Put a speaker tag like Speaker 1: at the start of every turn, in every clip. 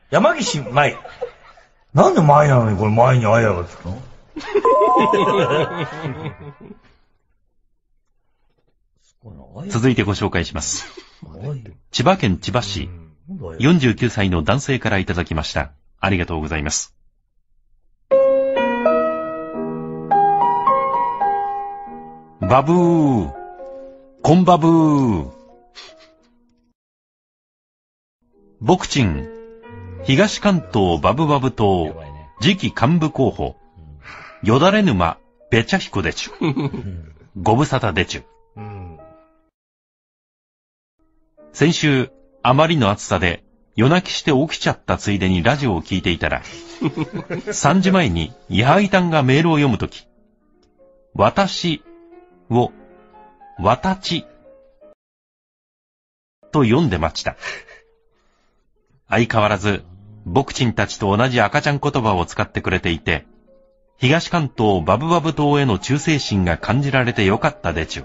Speaker 1: 山岸舞。なんで舞なのにこれ舞にあやがつくの？
Speaker 2: 続いてご紹介します。千葉県千葉市、49歳の男性からいただきました。ありがとうございます。バブー、コンバブー。ボクチン、東関東バブバブ党、次期幹部候補、よだれ沼、べちゃひこでちゅ。ご無沙汰でちゅ。先週、あまりの暑さで夜泣きして起きちゃったついでにラジオを聞いていたら、3時前にイハイタンがメールを読むとき、私を、わたちと読んでました。相変わらず、ボクチンたちと同じ赤ちゃん言葉を使ってくれていて、東関東バブバブ島への忠誠心が感じられてよかったでちゅ。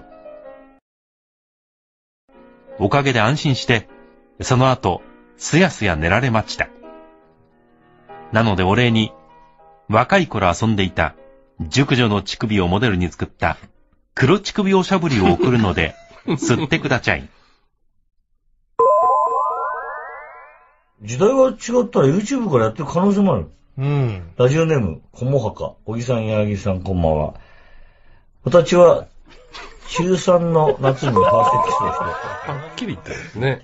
Speaker 2: おかげで安心して、その後、すやすや寝られました。なのでお礼に、若い頃遊んでいた、熟女の乳首をモデルに作った、黒乳首おしゃぶりを送るので、吸ってくだちゃい。
Speaker 1: 時代が違ったら YouTube からやってる可能性もある。ラジオネーム、こもはか。小木さん、柳さん、こんばんは。私は、中3の夏にファーストキスをしてた。
Speaker 3: はっきり言ったですね。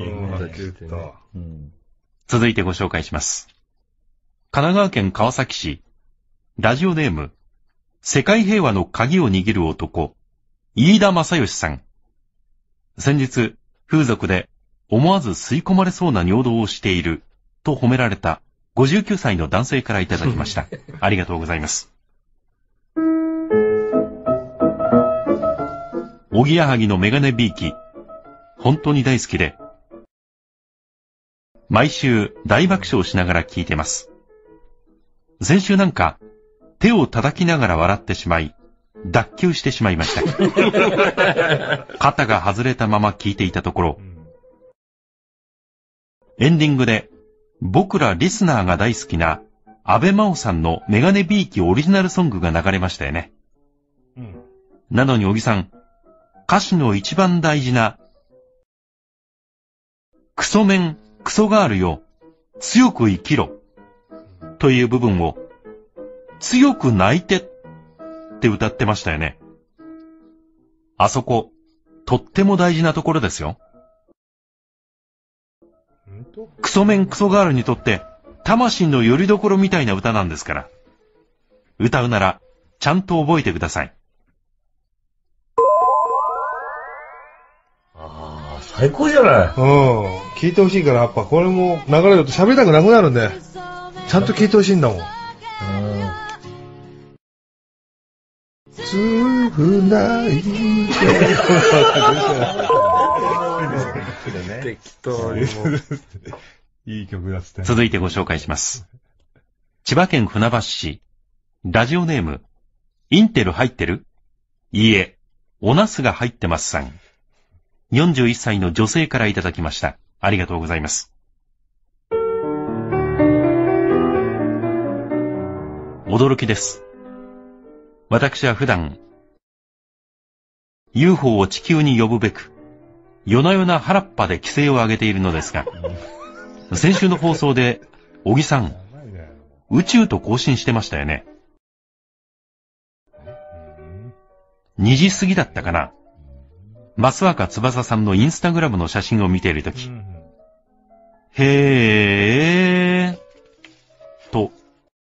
Speaker 2: 続いてご紹介します。神奈川県川崎市、ラジオネーム、世界平和の鍵を握る男、飯田正義さん。先日、風俗で思わず吸い込まれそうな尿道をしていると褒められた59歳の男性からいただきました。ありがとうございます。おぎやはぎのメガネビーキ、本当に大好きで、毎週大爆笑しながら聞いてます。先週なんか、手を叩きながら笑ってしまい、脱臼してしまいました。肩が外れたまま聞いていたところ、エンディングで、僕らリスナーが大好きな、安倍真央さんのメガネビーキオリジナルソングが流れましたよね。なのに小木さん、歌詞の一番大事な、クソメン、クソガールよ、強く生きろ、という部分を、強く泣いてって歌ってましたよね。あそこ、とっても大事なところですよ。クソメンクソガールにとって、魂の拠り所みたいな歌なんですから。歌うなら、ちゃんと覚えてください。
Speaker 1: 最高じゃない。
Speaker 3: 聞いてほしいから、やっぱこれも流れると喋りたくなくなるんで、ちゃんと聞いてほしいんだもん。償い適当にいい曲だっつって。
Speaker 2: 続いてご紹介します。千葉県船橋市、ラジオネーム、インテル入ってる？いいえ、おナスが入ってますさん。41歳の女性からいただきました。ありがとうございます。驚きです。私は普段、UFO を地球に呼ぶべく、夜な夜な原っぱで規制を上げているのですが、先週の放送で、小木さん、宇宙と交信してましたよね。2時過ぎだったかな。増若翼さんのインスタグラムの写真を見ているとき、へーと、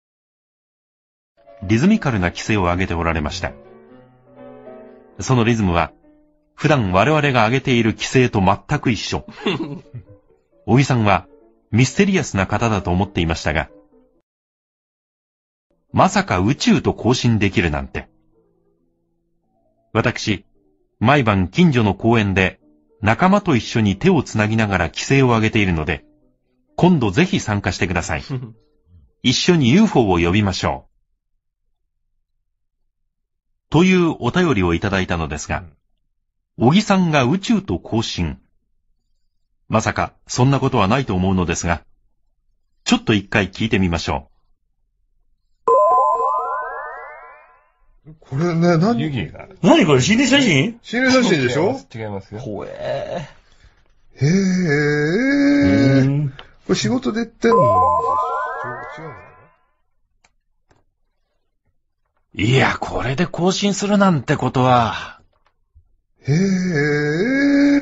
Speaker 2: リズミカルな規制を上げておられました。そのリズムは、普段我々が上げている規制と全く一緒。小木さんはミステリアスな方だと思っていましたが、まさか宇宙と交信できるなんて。私、毎晩近所の公園で仲間と一緒に手をつなぎながら規制を上げているので、今度ぜひ参加してください。一緒に UFO を呼びましょう。というお便りをいただいたのですが、小木さんが宇宙と交信。まさかそんなことはないと思うのですが、 ちょっと一回聞いてみましょ
Speaker 3: う。これね、
Speaker 4: 湯気が。
Speaker 1: 何これ心理写真？
Speaker 3: 心霊写真でしょ？
Speaker 4: 違いますよ。
Speaker 1: ほえ
Speaker 3: へー。これ仕事で言ってんの？違うのか
Speaker 2: う。いや、これで更新するなんてことは。
Speaker 3: な？へー。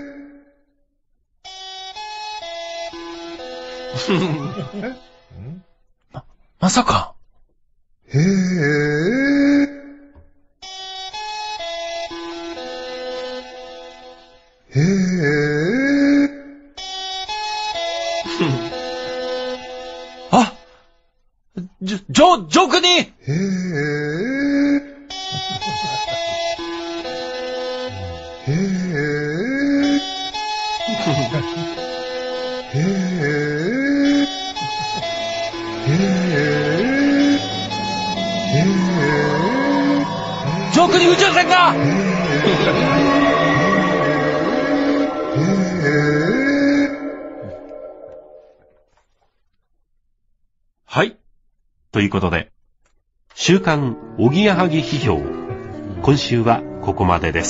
Speaker 2: まさか。
Speaker 3: へー。へー。
Speaker 2: あ、ジョークに。
Speaker 3: へー。へー。へー。
Speaker 2: ジョークに宇宙船が。はい。ということで、週刊おぎやはぎ批評、今週はここまでです。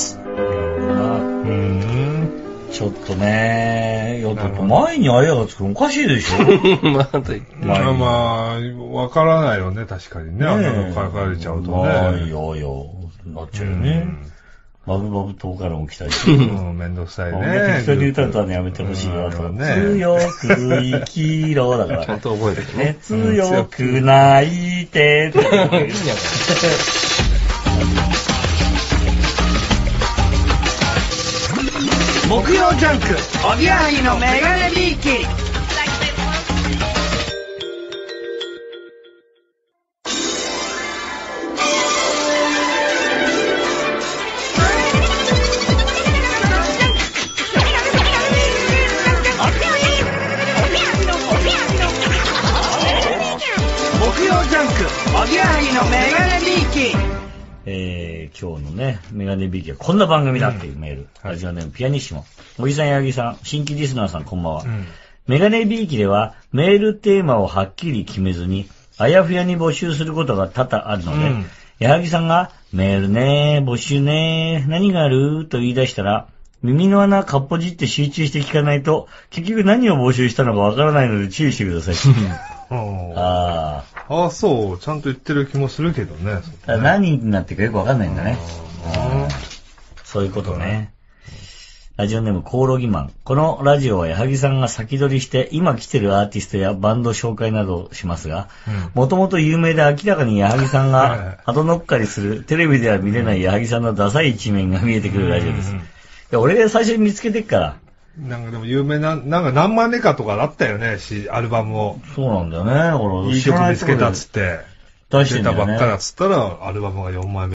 Speaker 1: ちょっとね、いや、だって前にあやがつくのおかしいでしょ？
Speaker 3: まあ、わからないよね、確かにね。あんなの書かれちゃうとね。
Speaker 1: まあ、いやいや、なっちゃうよね。バブバブ10からも来たりして。
Speaker 3: めんどくさいね。
Speaker 1: 適当に歌うとはね、やめてほしいよと。強く生きろだから。
Speaker 4: ちゃんと覚えてるね。
Speaker 1: 強く泣いてって。
Speaker 5: 木曜ジャンクおぎやはぎのメガネビーキ。木曜ジャンクおぎやはぎのメガネビーキ。
Speaker 1: 今日のね、メガネビーキはこんな番組だっていうメール。ラジオネームピアニッシモ。おじさんやぎさん、新規リスナーさんこんばんは。メガネビーキではメールテーマをはっきり決めずに、あやふやに募集することが多々あるので、矢作さんがメールねー、募集ねー、何があると言い出したら、耳の穴かっぽじって集中して聞かないと、結局何を募集したのかわからないので注意してください。
Speaker 3: そう、ちゃんと言ってる気もするけどね。
Speaker 1: 何になってるかよくわかんないんだね。そういうことね。ラジオネームコオロギマン。このラジオは矢作さんが先取りして今来てるアーティストやバンド紹介などしますが、もともと有名で明らかに矢作さんが後乗っかりするテレビでは見れない矢作さんのダサい一面が見えてくるラジオです。いや、俺が最初に見つけてっから。
Speaker 3: なんかでも有名な、なんか何万年かとかあったよね、アルバムを。
Speaker 1: そうなんだよね。
Speaker 3: いい曲見つけたっつって。
Speaker 1: 出してんだよね。
Speaker 3: 出たばっかだっつったら、アルバムが4枚目。